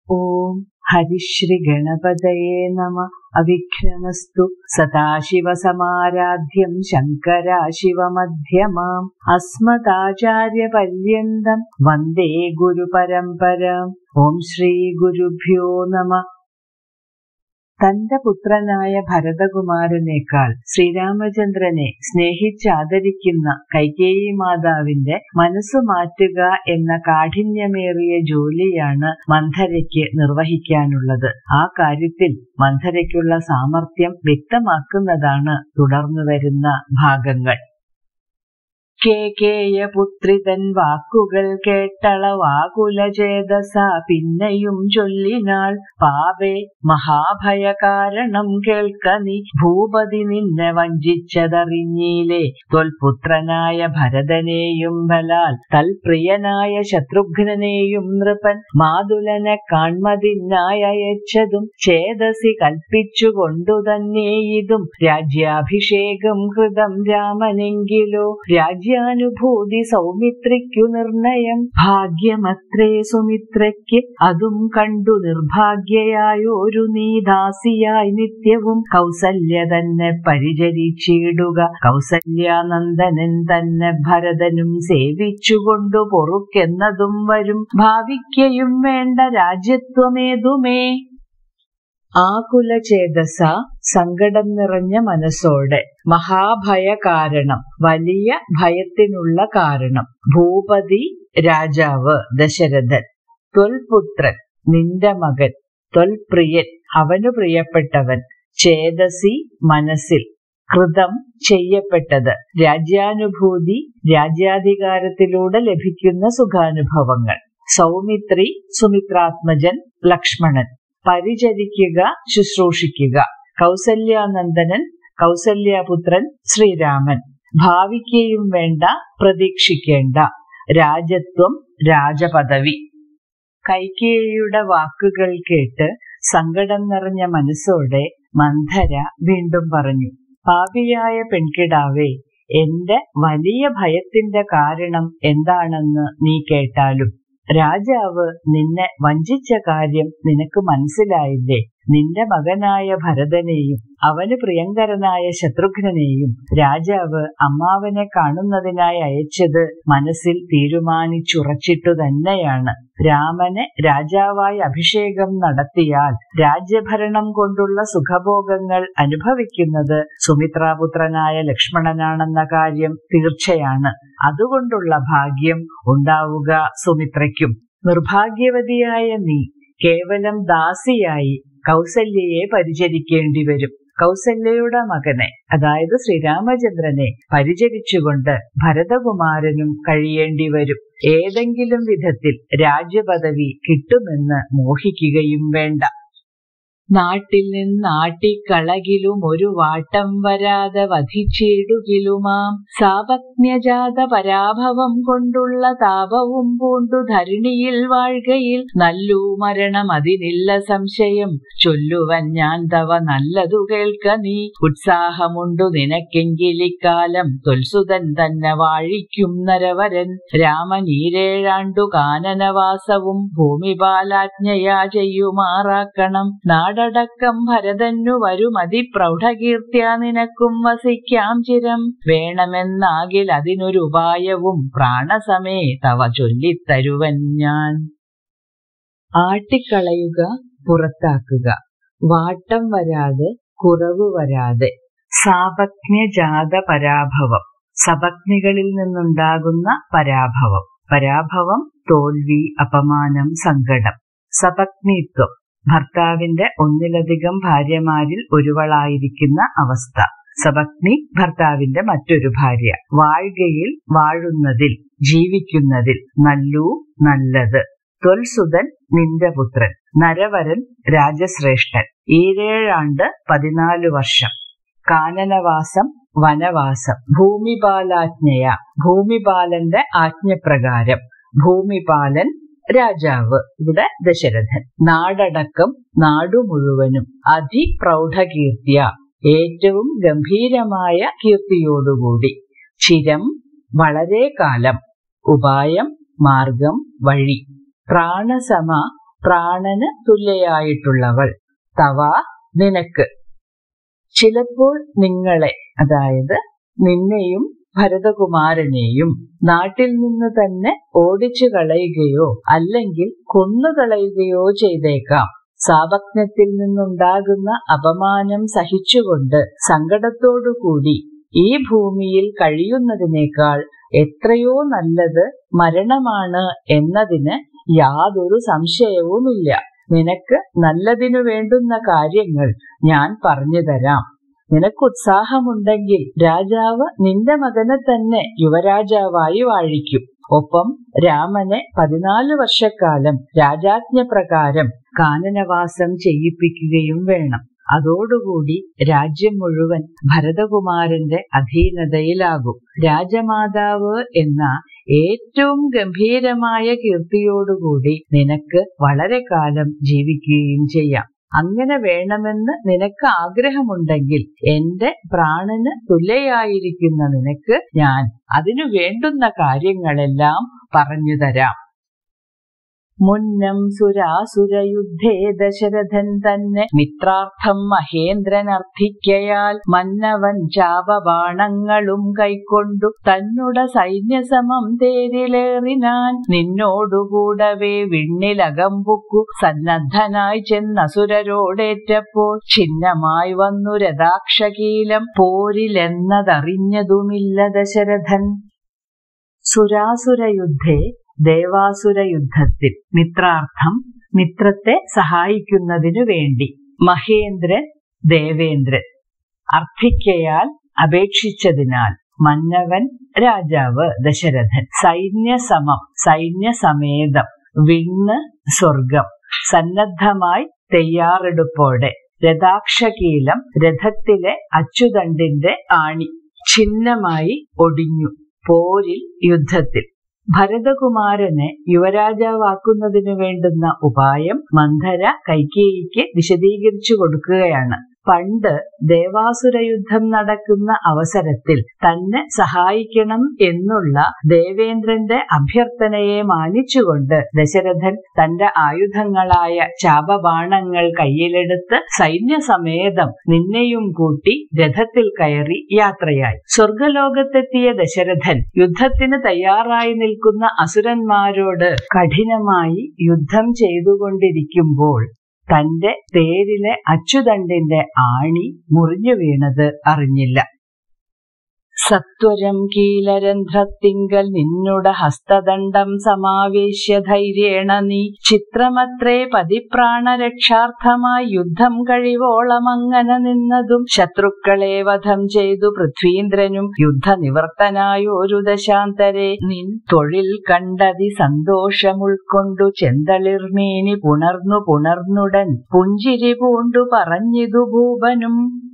ഓം ഹരിശ്രീ ഗണപതയേ നമ. അവിഘ്നമസ്തു. സദാശിവസമാരാധ്യം ശങ്കരാശിവമധ്യമാം അസ്മദാചാര്യപര്യന്തം വന്ദേ ഗുരുപരമ്പരാം. ഓം ശ്രീ ഗുരുഭ്യോ നമ. തന്റെ പുത്രനായ ഭരതകുമാരനേക്കാൾ ശ്രീരാമചന്ദ്രനെ സ്നേഹിച്ചാദരിക്കുന്ന കൈകേയി മാതാവിന്റെ മനസ്സു മാറ്റുക എന്ന കാഠിന്യമേറിയ ജോലിയാണ് മന്ധരയ്ക്ക് നിർവഹിക്കാനുള്ളത്. ആ കാര്യത്തിൽ മന്ധരയ്ക്കുള്ള സാമർത്ഥ്യം വ്യക്തമാക്കുന്നതാണ് തുടർന്നു വരുന്ന ഭാഗങ്ങൾ. കേകേയപുത്രിതൻ വാക്കുകൾ കേട്ടളവാകുലചേതസ പിന്നെയും ചൊല്ലിനാൾ, പാപേ മഹാഭയ കാരണം കേൾക്ക നീ, ഭൂപതി നിന്നെ വഞ്ചിച്ചതറിഞ്ഞീലേ. ത്വൽപുത്രനായ ഭരതനെയും ബലാൽ തൽപ്രിയനായ ശത്രുഘ്നനെയും നൃപൻ മാതുലനെ കാൺമതിനായി അയച്ചതും ചേതസി കൽപ്പിച്ചുകൊണ്ടു തന്നെ ഇതും രാജ്യാഭിഷേകം കൃതം രാമനെങ്കിലോ രാജ്യാനുഭൂതി സൗമിത്രിക്കു നിർണയം. ഭാഗ്യമത്രേ സുമിത്രയ്ക്ക് അതും കണ്ടു നിർഭാഗ്യയായോരു നീ ദാസിയായി നിത്യവും കൗസല്യ തന്നെ പരിചരിച്ചിടുക. കൗസല്യാനന്ദനൻ തന്നെ ഭരതനും സേവിച്ചുകൊണ്ടു പൊറുക്കെന്നതും വരും. ഭാവിക്കയും വേണ്ട രാജ്യത്വമേതുമേ. ആകുലചേതസ സങ്കടം നിറഞ്ഞ മനസ്സോടെ, മഹാഭയ കാരണം വലിയ ഭയത്തിനുള്ള കാരണം, ഭൂപതി രാജാവ് ദശരഥൻ, ത്വൽപുത്രൻ നിന്റെ മകൻ, ത്വൽപ്രിയൻ അവനു പ്രിയപ്പെട്ടവൻ, ചേതസി മനസ്സിൽ, കൃതം ചെയ്യപ്പെട്ടത്, രാജ്യാനുഭൂതി രാജ്യാധികാരത്തിലൂടെ ലഭിക്കുന്ന സുഖാനുഭവങ്ങൾ, സൗമിത്രി സുമിത്രാത്മജൻ ലക്ഷ്മണൻ, പരിചരിക്കുക ശുശ്രൂഷിക്കുക, കൗസല്യാനന്ദനൻ കൗസല്യപുത്രൻ ശ്രീരാമൻ, ഭാവിക്കുകയും വേണ്ട പ്രതീക്ഷിക്കേണ്ട രാജത്വം രാജപദവി. കൈകേയിയുടെ വാക്കുകൾ കേട്ട് സങ്കടം നിറഞ്ഞ മനസ്സോടെ മന്ധര വീണ്ടും പറഞ്ഞു, പാപിയായ പെൺകിടാവേ, എന്റെ വലിയ ഭയത്തിന്റെ കാരണം എന്താണെന്ന് നീ കേട്ടാലും. രാജാവ് നിന്നെ വഞ്ചിച്ച കാര്യം നിനക്ക് മനസ്സിലായില്ലേ? നിന്റെ മകനായ ഭരതനെയും അവന് പ്രിയങ്കരനായ ശത്രുഘ്നെയും രാജാവ് അമ്മാവനെ കാണുന്നതിനായി അയച്ചത് മനസ്സിൽ തീരുമാനിച്ചുറച്ചിട്ടു തന്നെയാണ്. രാമനെ രാജാവായി അഭിഷേകം നടത്തിയാൽ രാജ്യഭരണം കൊണ്ടുള്ള സുഖഭോഗങ്ങൾ അനുഭവിക്കുന്നത് സുമിത്രാപുത്രനായ ലക്ഷ്മണനാണെന്ന കാര്യം തീർച്ചയാണ്. അതുകൊണ്ടുള്ള ഭാഗ്യം ഉണ്ടാവുക സുമിത്രയ്ക്കും. നിർഭാഗ്യവതിയായ നീ കേവലം ദാസിയായി കൗസല്യയെ പരിചരിക്കേണ്ടി വരും. കൗസല്യയുടെ മകനെ, അതായത് ശ്രീരാമചന്ദ്രനെ പരിചരിച്ചുകൊണ്ട് ഭരതകുമാരനും കഴിയേണ്ടി വരും. ഏതെങ്കിലും വിധത്തിൽ രാജ്യപദവി കിട്ടുമെന്ന് മോഹിക്കുകയും വേണ്ട. നാട്ടിൽ നിന്നാട്ടിക്കളകിലും ഒരു വാട്ടം വരാതെ വധിച്ചിടുകിലുമാം, സാപജ്ഞജാത പരാഭവം കൊണ്ടുള്ള താപവും പൂണ്ടു ധരണിയിൽ വാഴ്കയിൽ നല്ലൂ മരണം അതിനില്ല സംശയം. ചൊല്ലുവൻ ഞാൻ തവ നല്ലതു കേൾക്ക നീ, ഉത്സാഹമുണ്ടു നിനക്കെങ്കിലിക്കാലം ത്വൽസുതൻ തന്നെ വാഴിക്കും നരവരൻ. രാമനീരേഴാണ്ടു കാനനവാസവും ഭൂമിപാലാജ്ഞയാ ചെയ്യുമാറാക്കണം. നാടടക്കം ഭരതന്നു വരും അതിപ്രൗഢകീർത്തിയ നിനക്കും വസിക്കാം ചിരം. വേണമെന്നാകിൽ അതിനൊരു ഉപായവും പ്രാണസമേതവ ചൊല്ലിത്തരുവൻ ഞാൻ. ആട്ടിക്കളയുക, പുറത്താക്കുക, വാട്ടം വരാതെ, കുറവ് വരാതെ. സാപജ്ഞജാത പരാഭവം, സപത്നികളിൽ നിന്നുണ്ടാകുന്ന പരാഭവം. പരാഭവം തോൽവി, അപമാനം, സങ്കടം. സപത്നിത്വം ഭർത്താവിന്റെ ഒന്നിലധികം ഭാര്യമാരിൽ ഒരുവളായിരിക്കുന്ന അവസ്ഥ. സപത്നി ഭർത്താവിന്റെ മറ്റൊരു ഭാര്യ. വാഴ്കയിൽ, വാഴുന്നതിൽ, ജീവിക്കുന്നതിൽ. നല്ലൂ, നല്ലത്. ത്വൽസുതൻ നിന്റെ പുത്രൻ. നരവരൻ രാജശ്രേഷ്ഠൻ. 7 14 വർഷം. കാനനവാസം വനവാസം. ഭൂമിപാലാജ്ഞയ ഭൂമിപാലന്റെ ആജ്ഞപ്രകാരം. ഭൂമിപാലൻ രാജാവ്, ഇവിടെ ദശരഥൻ. നാടടക്കം നാടു മുഴുവനും. അതിപ്രൗഢകീർത്തിയ ഏറ്റവും ഗംഭീരമായ കീർത്തിയോടുകൂടി. ചിരം വളരെ കാലം. ഉപായം മാർഗം വഴി. പ്രാണസമ പ്രാണന് തുല്യയായിട്ടുള്ളവൾ. തവ നിനക്ക്. ചിലപ്പോൾ നിങ്ങളെ, അതായത് നിന്നെയും ഭരതകുമാരനെയും നാട്ടിൽ നിന്ന് തന്നെ ഓടിച്ചു കളയുകയോ അല്ലെങ്കിൽ കൊന്നുകളയുകയോ ചെയ്തേക്കാം. സാപജ്ഞത്തിൽ നിന്നുണ്ടാകുന്ന അപമാനം സഹിച്ചുകൊണ്ട് സങ്കടത്തോടുകൂടി ഈ ഭൂമിയിൽ കഴിയുന്നതിനേക്കാൾ എത്രയോ നല്ലത് മരണമാണ് എന്നതിന് യാതൊരു സംശയവുമില്ല. നിനക്ക് നല്ലതിനു വേണ്ടുന്ന കാര്യങ്ങൾ ഞാൻ പറഞ്ഞു തരാം. നിനക്കുത്സാഹമുണ്ടെങ്കിൽ രാജാവ് നിന്റെ മകനെ തന്നെ യുവരാജാവായി വാഴിക്കും. ഒപ്പം രാമനെ 14 വർഷക്കാലം രാജാജ്ഞപ്രകാരം കാനനവാസം ചെയ്യിപ്പിക്കുകയും വേണം. അതോടുകൂടി രാജ്യം മുഴുവൻ ഭരതകുമാരന്റെ അധീനതയിലാകും. രാജമാതാവ് എന്ന ഏറ്റവും ഗംഭീരമായ കീർത്തിയോടുകൂടി നിനക്ക് വളരെ കാലം ജീവിക്കുകയും ചെയ്യാം. അങ്ങനെ വേണമെന്ന് നിനക്ക് ആഗ്രഹമുണ്ടെങ്കിൽ എന്റെ പ്രാണന് തുല്യയായിരിക്കുന്ന നിനക്ക് ഞാൻ അതിനു വേണ്ടുന്ന കാര്യങ്ങളെല്ലാം പറഞ്ഞു തരാം. മുന്നം സുരാസുരയുദ്ധേ ദശരഥൻ തന്നെ മിത്രാർത്ഥം മഹേന്ദ്രൻ അർത്ഥിക്കയാൽ മന്നവൻ ചാപബാണങ്ങളും കൈക്കൊണ്ടു തന്നുട സൈന്യസമം തേരിലേറിനാൻ. നിന്നോടുകൂടവേ വിണ്ണിലകമ്പുക്കു സന്നദ്ധനായി ചെന്നസുരരോടേറ്റപ്പോൾ ഛിന്നമായി വന്നു രഥാക്ഷകീലം പോരിലെന്നതറിഞ്ഞതുമില്ല ദശരഥൻ. സുരാസുരയുദ്ധേ, ദേവാസുരയുദ്ധത്തിൽ മിത്രാർത്ഥം, മിത്രത്തെ സഹായിക്കുന്നതിനു വേണ്ടി, മഹേന്ദ്രൻ, ദേവേന്ദ്രൻ, അർത്ഥിക്കയാൽ അപേക്ഷിച്ചതിനാൽ, മന്നവൻ രാജാവ് ദശരഥൻ, സൈന്യസമം സൈന്യസമേതം, വിണ്ണ് സ്വർഗം, സന്നദ്ധമായി തയ്യാറെടുപ്പോടെ, രഥാക്ഷകീലം രഥത്തിലെ അച്ചുതണ്ടിന്റെ ആണി, ഛിന്നമായി ഒടിഞ്ഞു, പോരിൽ യുദ്ധത്തിൽ. ഭരതകുമാരനെ യുവരാജാവാക്കുന്നതിനു വേണ്ടുന്ന ഉപായം മന്ധര കൈകേയിക്ക് വിശദീകരിച്ചു കൊടുക്കുകയാണ്. പണ്ട് ദേവാസുരയുദ്ധം നടക്കുന്ന അവസരത്തിൽ തന്നെ സഹായിക്കണം എന്നുള്ള ദേവേന്ദ്രന്റെ അഭ്യർത്ഥനയെ മാനിച്ചുകൊണ്ട് ദശരഥൻ തന്റെ ആയുധങ്ങളായ ചാപബാണങ്ങൾ കയ്യിലെടുത്ത് സൈന്യസമേതം നിന്നെയും കൂട്ടി രഥത്തിൽ കയറി യാത്രയായി. സ്വർഗലോകത്തെത്തിയ ദശരഥൻ യുദ്ധത്തിന് തയ്യാറായി നിൽക്കുന്ന അസുരന്മാരോട് കഠിനമായി യുദ്ധം ചെയ്തുകൊണ്ടിരിക്കുമ്പോൾ തന്റെ തേരിലെ അച്ചുതണ്ടിന്റെ ആണി മുറിഞ്ഞു വീണത് അറിഞ്ഞില്ല. സത്വരം കീലരന്ധ്രത്തിങ്കൽ നിന്നുട ഹസ്തദണ്ഡം സമാവേശ്യ ധൈര്യേണ നീ ചിത്രമത്രേ പതിപ്രാണരക്ഷാർത്ഥമായി യുദ്ധം കഴിവോളമങ്ങനെ നിന്നതും ശത്രുക്കളെ വധം ചെയ്തു പൃഥ്വീന്ദ്രനും യുദ്ധനിവർത്തനായൊരു ദശാന്തരെ നിൻ തൊഴിൽ കണ്ടതി സന്തോഷമുൾക്കൊണ്ടു ചെന്തളിർമേനി പുണർന്നുടൻ പുഞ്ചിരി പൂണ്ടു പറഞ്ഞിതു ഭൂപനും.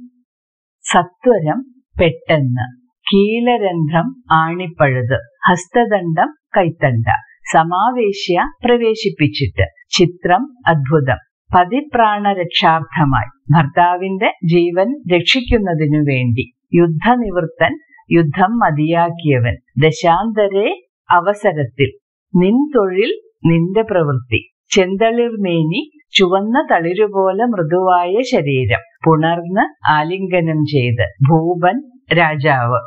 സത്വരം പെട്ടെന്ന്, കീലരന്ധ്രം ആണിപ്പഴുത്, ഹസ്തദണ്ഡം കൈത്തണ്ട, സമാവേശ്യ പ്രവേശിപ്പിച്ചിട്ട്, ചിത്രം അദ്ഭുതം, പതിപ്രാണരക്ഷാർത്ഥമായി ഭർത്താവിന്റെ ജീവൻ രക്ഷിക്കുന്നതിനു വേണ്ടി, യുദ്ധനിവൃത്തൻ യുദ്ധം മതിയാക്കിയവൻ, ദശാന്തരെ അവസരത്തിൽ, നിൻ തൊഴിൽ നിന്റെ പ്രവൃത്തി, ചെന്തളിർമേനി ചുവന്ന തളിരുപോലെ മൃദുവായ ശരീരം, പുണർന്ന് ആലിംഗനം ചെയ്ത്, ഭൂപൻ രാജാവ്.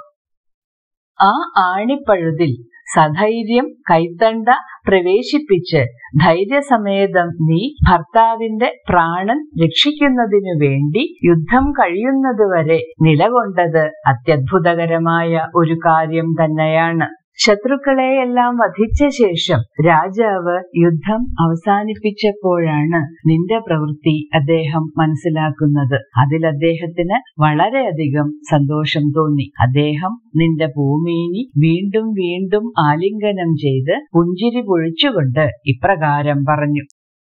ആ ആണിപ്പഴുതിൽ സധൈര്യം കൈത്തണ്ട പ്രവേശിപ്പിച്ച് ധൈര്യസമേതം നീ ഭർത്താവിന്റെ പ്രാണൻ രക്ഷിക്കുന്നതിനു വേണ്ടി യുദ്ധം കഴിയുന്നതുവരെ നിലകൊണ്ടത് അത്യത്ഭുതകരമായ ഒരു കാര്യം തന്നെയാണ്. ശത്രുക്കളെയെല്ലാം വധിച്ച ശേഷം രാജാവ് യുദ്ധം അവസാനിപ്പിച്ചപ്പോഴാണ് നിന്റെ പ്രവൃത്തി അദ്ദേഹം മനസ്സിലാക്കുന്നത്. അതിൽ അദ്ദേഹത്തിന് വളരെയധികം സന്തോഷം തോന്നി. അദ്ദേഹം നിന്റെ ഭൂമിനി വീണ്ടും വീണ്ടും ആലിംഗനം ചെയ്ത് പുഞ്ചിരി പൊഴിച്ചുകൊണ്ട് ഇപ്രകാരം പറഞ്ഞു.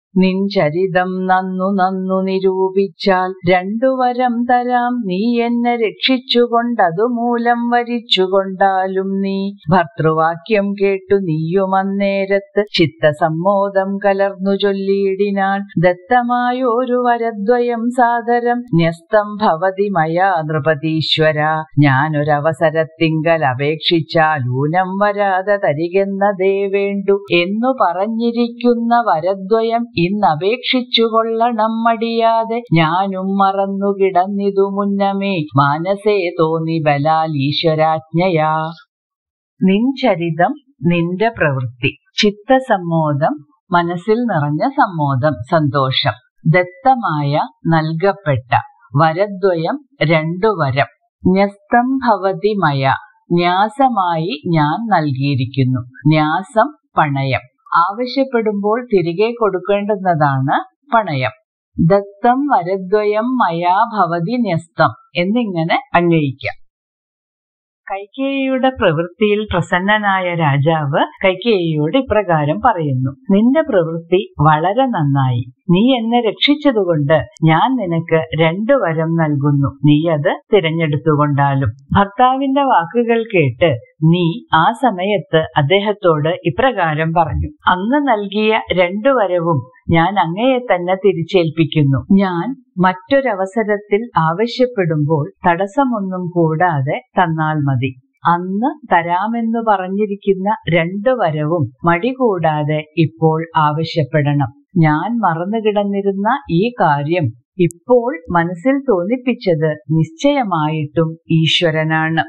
നിൻ ചരിതം നന്നു നന്നു നിരൂപിച്ചാൽ 2 വരം തരാം. നീ എന്നെ രക്ഷിച്ചുകൊണ്ടതുമൂലം വരിച്ചുകൊണ്ടാലും നീ. ഭർതൃവാക്യം കേട്ടു നീയും അന്നേരത്ത് ചിത്തസമ്മോദം കലർന്നു ചൊല്ലിയിടിനാൻ. ദത്തമായൊരു വരദ്വയം സാദരം ന്യസ്തം ഭവതി മയാ നൃപതീശ്വര. ഞാനൊരവസരത്തിങ്കൽ അപേക്ഷിച്ചാൽ ഊനം വരാതെ തരികെന്നതേ വേണ്ടു എന്നു പറഞ്ഞിരിക്കുന്ന വരദ്വയം ഇന്നപേക്ഷിച്ചു കൊള്ളണം മടിയാതെ. ഞാനും മറന്നു കിടന്നിതു മുന്നമേ മാനസേ തോന്നി ബലാൽ ഈശ്വരാജ്ഞയാ. നിൻ ചരിതം നിന്റെ പ്രവൃത്തി. ചിത്തസമ്മോദം മനസ്സിൽ നിറഞ്ഞ സമ്മോദം സന്തോഷം. ദത്തമായ നൽകപ്പെട്ട. വരദ്വയം 2 വരം. ന്യസ്തം ഭവതി മയ ന്യാസമായി ഞാൻ നൽകിയിരിക്കുന്നു. ന്യാസം പണയം. ആവശ്യപ്പെടുമ്പോൾ തിരികെ കൊടുക്കേണ്ടുന്നതാണ് പണയം. ദത്തം വരദ്വയം മയാ ഭവതി ന്യസ്തം എന്നിങ്ങനെ അന്വയിക്കാം. കൈകേയിയുടെ പ്രവൃത്തിയിൽ പ്രസന്നനായ രാജാവ് കൈകേയിയോട് ഇപ്രകാരം പറയുന്നു. നിന്റെ പ്രവൃത്തി വളരെ നന്നായി. നീ എന്നെ രക്ഷിച്ചതുകൊണ്ട് ഞാൻ നിനക്ക് 2 വരം നൽകുന്നു. നീ അത് തിരഞ്ഞെടുത്തുകൊണ്ടാലും. ഭർത്താവിന്റെ വാക്കുകൾ കേട്ട് നീ ആ സമയത്ത് അദ്ദേഹത്തോട് ഇപ്രകാരം പറഞ്ഞു. അങ്ങ് നൽകിയ 2 വരവും ഞാൻ അങ്ങയെ തന്നെ തിരിച്ചേൽപ്പിക്കുന്നു. ഞാൻ മറ്റൊരവസരത്തിൽ ആവശ്യപ്പെടുമ്പോൾ തടസ്സമൊന്നും കൂടാതെ തന്നാൽ മതി. അന്ന് തരാമെന്നു പറഞ്ഞിരിക്കുന്ന 2 വരവും മടി കൂടാതെ ഇപ്പോൾ ആവശ്യപ്പെടണം. ഞാൻ മറന്നുകിടന്നിരുന്ന ഈ കാര്യം ഇപ്പോൾ മനസ്സിൽ തോന്നിപ്പിച്ചത് നിശ്ചയമായിട്ടും ഈശ്വരനാണ്.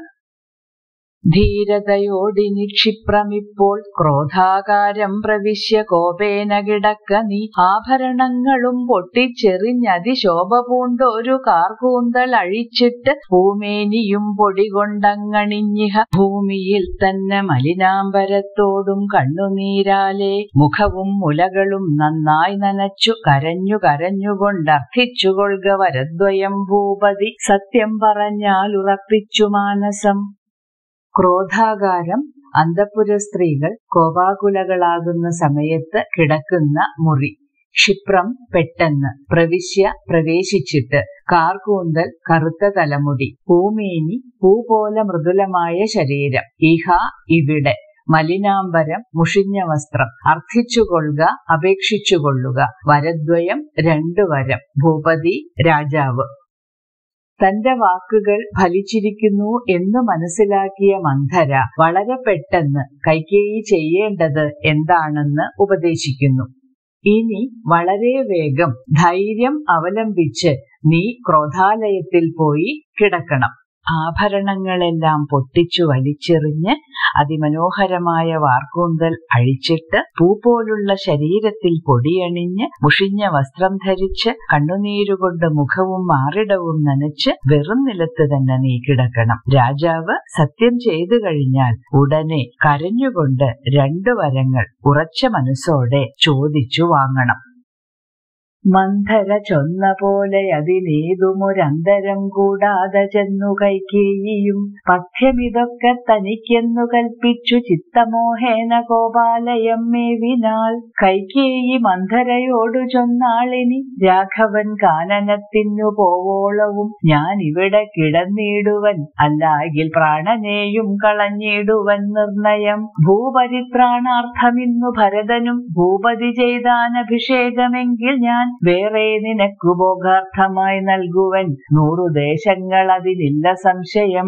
ധീരതയോടിനി ക്ഷിപ്രമിപ്പോൾ ക്രോധാകാരം പ്രവിശ്യ കോപേന കിടക്ക നീ. ആഭരണങ്ങളും പൊട്ടിച്ചെറിഞ്ഞതിശോഭ പൂണ്ടൊരു കാർകൂന്തൽ അഴിച്ചിട്ട് പൂമേനിയും പൊടികൊണ്ടങ്ങണിഞ്ഞിഹ. ഭൂമിയിൽ തന്നെ മലിനാംബരത്തോടും കണ്ണുനീരാലെ മുഖവും മുലകളും നന്നായി നനച്ചു കരഞ്ഞു കരഞ്ഞുകൊണ്ടർത്ഥിച്ചുകൊള്ളുക വരദ്വയം ഭൂപതി. സത്യം പറഞ്ഞാൽ ഉറപ്പിച്ചു മാനസം. ക്രോധാകാരം അന്തഃപുര സ്ത്രീകൾ കോപാകുലകളാകുന്ന സമയത്ത് കിടക്കുന്ന മുറി. ക്ഷിപ്രം പെട്ടെന്ന്. പ്രവിശ്യ പ്രവേശിച്ചിട്ട്. കാർകൂന്തൽ കറുത്ത തലമുടി. പൂമേനി പൂ പോലെ മൃദുലമായ ശരീരം. ഇഹ ഇവിടെ. മലിനാംബരം മുഷിഞ്ഞ വസ്ത്രം. അർത്ഥിച്ചുകൊള്ളുക അപേക്ഷിച്ചുകൊള്ളുക. വരദ്വയം 2 വരം. ഭൂപതി രാജാവ്. തന്റെ വാക്കുകൾ ഫലിച്ചിരിക്കുന്നു എന്ന് മനസ്സിലാക്കിയ മന്ധര വളരെ പെട്ടെന്ന് കൈകേയി ചെയ്യേണ്ടത് എന്താണെന്ന് ഉപദേശിക്കുന്നു. ഇനി വളരെ വേഗം ധൈര്യം അവലംബിച്ച് നീ ക്രോധാലയത്തിൽ പോയി കിടക്കണം. ആഭരണങ്ങളെല്ലാം പൊട്ടിച്ചു വലിച്ചെറിഞ്ഞ് അതിമനോഹരമായ വാർക്കൂന്തൽ അഴിച്ചിട്ട് പൂ പോലുള്ള ശരീരത്തിൽ പൊടിയണിഞ്ഞ് മുഷിഞ്ഞ വസ്ത്രം ധരിച്ച് കണ്ണുനീരുകൊണ്ട് മുഖവും മാറിടവും നനച്ച് വെറും നിലത്ത് തന്നെ നീ കിടക്കണം. രാജാവ് സത്യം ചെയ്തു കഴിഞ്ഞാൽ ഉടനെ കരഞ്ഞുകൊണ്ട് 2 വരങ്ങൾ ഉറച്ച മനസ്സോടെ ചോദിച്ചു വാങ്ങണം. മന്ധര ചൊന്ന പോലെ അതിനേതുമൊരന്തരം കൂടാതെ ചെന്നു കൈകേയിയും പഥ്യമിതൊക്കെ തനിക്കെന്നു കൽപ്പിച്ചു ചിത്തമോഹേന കോപാലയം മേവിനാൾ. കൈകേയി മന്ധരയോടു ചൊന്നാളിനി രാഘവൻ കാനനത്തിനു പോവോളവും ഞാൻ ഇവിടെ കിടന്നിടുവൻ അല്ലാകിൽ പ്രാണനെയും കളഞ്ഞിടുവൻ നിർണയം. ഭൂപരിത്രാണാർത്ഥമിന്നു ഭരതനും ഭൂപതി ചെയ്താനഭിഷേകമെങ്കിൽ ഞാൻ വേറെ നിനക്കു ഭോഗാർത്ഥമായി നൽകുവൻ 100 ദേശങ്ങൾ അതിനില്ല സംശയം.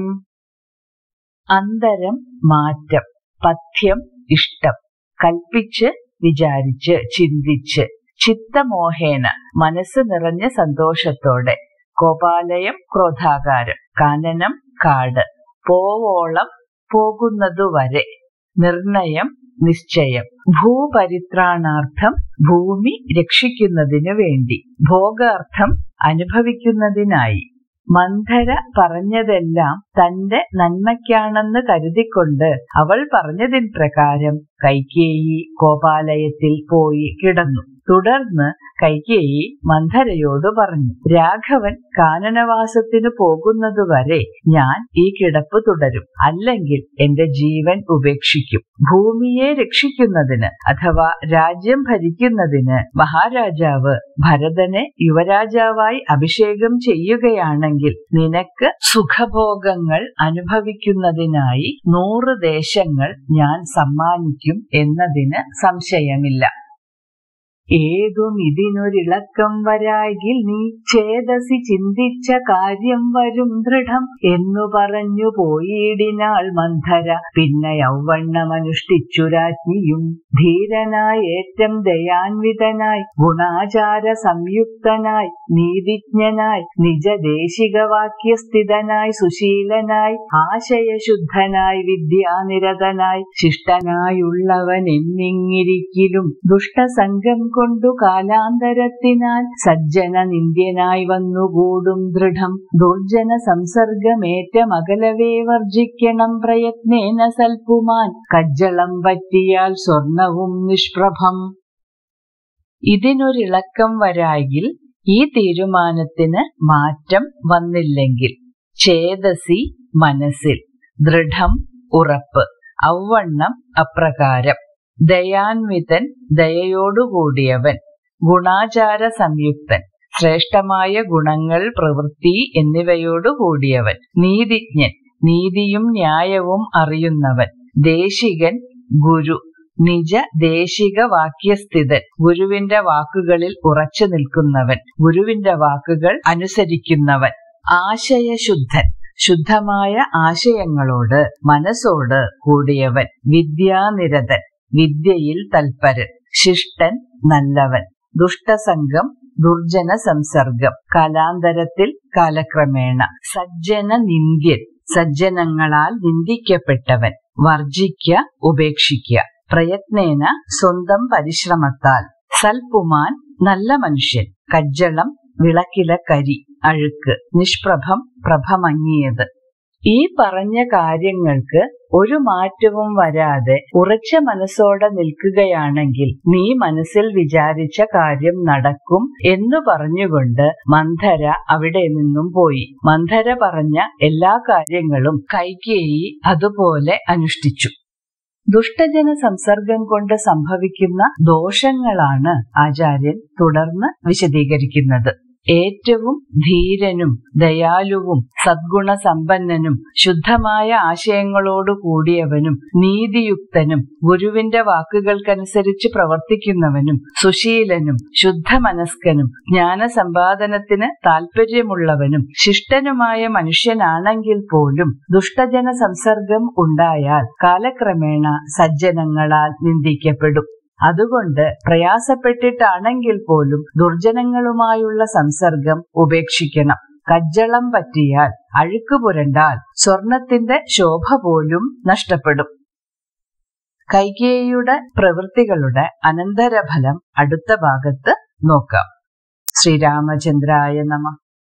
അന്തരം മാറ്റം. പഥ്യം ഇഷ്ടം. കൽപ്പിച്ച് വിചാരിച്ച് ചിന്തിച്ച്. ചിത്തമോഹേന മനസ്സ് നിറഞ്ഞ സന്തോഷത്തോടെ. കോപാലയം ക്രോധാകാരം. കാനനം കാട്. പോവോളം പോകുന്നതുവരെ. നിർണയം നിശ്ചയം. ഭൂപരിത്രാണാർത്ഥം ഭൂമി രക്ഷിക്കുന്നതിനു വേണ്ടി. ഭോഗാർത്ഥം അനുഭവിക്കുന്നതിനായി. മന്ധര പറഞ്ഞതെല്ലാം തന്റെ നന്മയ്ക്കാണെന്ന് കരുതിക്കൊണ്ട് അവൾ പറഞ്ഞതിൻ പ്രകാരം കൈകേയി കോപാലയത്തിൽ പോയി കിടന്നു. തുടർന്ന് കൈകേയി മന്ധരയോട് പറഞ്ഞു, രാഘവൻ കാനനവാസത്തിനു പോകുന്നതുവരെ ഞാൻ ഈ കിടപ്പ് തുടരും, അല്ലെങ്കിൽ എന്റെ ജീവൻ ഉപേക്ഷിക്കും. ഭൂമിയെ രക്ഷിക്കുന്നതിന് അഥവാ രാജ്യം ഭരിക്കുന്നതിന് മഹാരാജാവ് ഭരതനെ യുവരാജാവായി അഭിഷേകം ചെയ്യുകയാണെങ്കിൽ നിനക്ക് സുഖഭോഗങ്ങൾ അനുഭവിക്കുന്നതിനായി 100 ദേശങ്ങൾ ഞാൻ സമ്മാനിക്കും എന്നതിന് സംശയമില്ല. ഏതും ഇതിനൊരിളക്കം വരാകിൽ നീ ചേതസി ചിന്തിച്ച കാര്യം വരും ദൃഢം എന്നു പറഞ്ഞു പോയിടിനാൾ മന്ധര. പിന്നെ യൗവണ്ണമനുഷ്ഠിച്ചു രാജ്ഞിയും ധീരനായി ഏറ്റം ദയാൻവിതനായി ഗുണാചാര സംയുക്തനായി നീതിജ്ഞനായി നിജദേശികവാക്യസ്ഥിതനായി സുശീലനായി ആശയശുദ്ധനായി വിദ്യാനിരതനായി ശിഷ്ടനായുള്ളവൻ എന്നിങ്ങിരിക്കിലും ദുഷ്ടസംഗം കൊണ്ടു കാലാന്തരത്തിനാൽ സജ്ജന നിന്ദ്യനായി വന്നുകൂടും ദൃഢം. ദുർജന സംസർഗമേറ്റമകലവേ വർജിക്കണം പ്രയത്നേന സൽപുമാൻ. കജ്ജളം പറ്റിയാൽ സ്വർണവും നിഷ്പ്രഭം. ഇതിനൊരിളക്കം വരായിൽ, ഈ തീരുമാനത്തിന് മാറ്റം വന്നില്ലെങ്കിൽ, ചേതസി മനസ്സിൽ, ദൃഢം ഉറപ്പ്, ഔവണ്ണം അപ്രകാരം, ദയാൻവിതൻ ദയയോടുകൂടിയവൻ, ഗുണാചാര സംയുക്തൻ ശ്രേഷ്ഠമായ ഗുണങ്ങൾ പ്രവൃത്തി എന്നിവയോടുകൂടിയവൻ, നീതിജ്ഞൻ നീതിയും ന്യായവും അറിയുന്നവൻ, ദേശികൻ ഗുരു നിജ ദേശിക വാക്യസ്ഥിതൻ ഗുരുവിന്റെ വാക്കുകളിൽ ഉറച്ചു നിൽക്കുന്നവൻ, ഗുരുവിന്റെ വാക്കുകൾ അനുസരിക്കുന്നവൻ, ആശയശുദ്ധൻ ശുദ്ധമായ ആശയങ്ങളോട് മനസ്സോട് കൂടിയവൻ, വിദ്യാനിരതൻ വിദ്യയിൽ തൽപരൻ, ശിഷ്ടൻ നല്ലവൻ, ദുഷ്ടസംഗം ദുർജന സംസർഗം കാലാന്തരത്തിൽ കാലക്രമേണ, സജ്ജന നിന്ദ്യൻ സജ്ജനങ്ങളാൽ നിന്ദിക്കപ്പെട്ടവൻ, വർജിക്ക ഉപേക്ഷിക്ക, പ്രയത്നേന സ്വന്തം പരിശ്രമത്താൽ, സൽപുമാൻ നല്ല മനുഷ്യൻ, കജ്ജളം വിളക്കിലെ കരി അഴുക്ക്, നിഷ്പ്രഭം പ്രഭമങ്ങിയത്. ഈ പറഞ്ഞ കാര്യങ്ങൾക്ക് ഒരു മാറ്റവും വരാതെ ഉറച്ച മനസ്സോടെ നിൽക്കുകയാണെങ്കിൽ നീ മനസ്സിൽ വിചാരിച്ച കാര്യം നടക്കും എന്നു പറഞ്ഞുകൊണ്ട് മന്ധര അവിടെ നിന്നും പോയി. മന്ധര പറഞ്ഞ എല്ലാ കാര്യങ്ങളും കൈകേയി അതുപോലെ അനുഷ്ഠിച്ചു. ദുഷ്ടജന സംസർഗം കൊണ്ട് സംഭവിക്കുന്ന ദോഷങ്ങളാണ് ആചാര്യൻ തുടർന്ന് വിശദീകരിക്കുന്നത്. ഏറ്റവും ധീരനും ദയാലുവും സദ്ഗുണസമ്പന്നനും ശുദ്ധമായ ആശയങ്ങളോടു കൂടിയവനും നീതിയുക്തനും ഗുരുവിന്റെ വാക്കുകൾക്കനുസരിച്ച് പ്രവർത്തിക്കുന്നവനും സുശീലനും ശുദ്ധമനസ്കനും ജ്ഞാനസമ്പാദനത്തിന് താൽപര്യമുള്ളവനും ശിഷ്ടനുമായ മനുഷ്യനാണെങ്കിൽ പോലും ദുഷ്ടജന സംസർഗം ഉണ്ടായാൽ കാലക്രമേണ സജ്ജനങ്ങളാൽ നിന്ദിക്കപ്പെടും. അതുകൊണ്ട് പ്രയാസപ്പെട്ടിട്ടാണെങ്കിൽ പോലും ദുർജനങ്ങളുമായുള്ള സംസർഗം ഉപേക്ഷിക്കണം. കജ്ജളം പറ്റിയാൽ, അഴുക്ക് പുരണ്ടാൽ സ്വർണത്തിന്റെ ശോഭ പോലും നഷ്ടപ്പെടും. കൈകേയിയുടെ പ്രവൃത്തികളുടെ അനന്തരഫലം അടുത്ത ഭാഗത്ത് നോക്കാം. ശ്രീരാമചന്ദ്രായ നമഃ.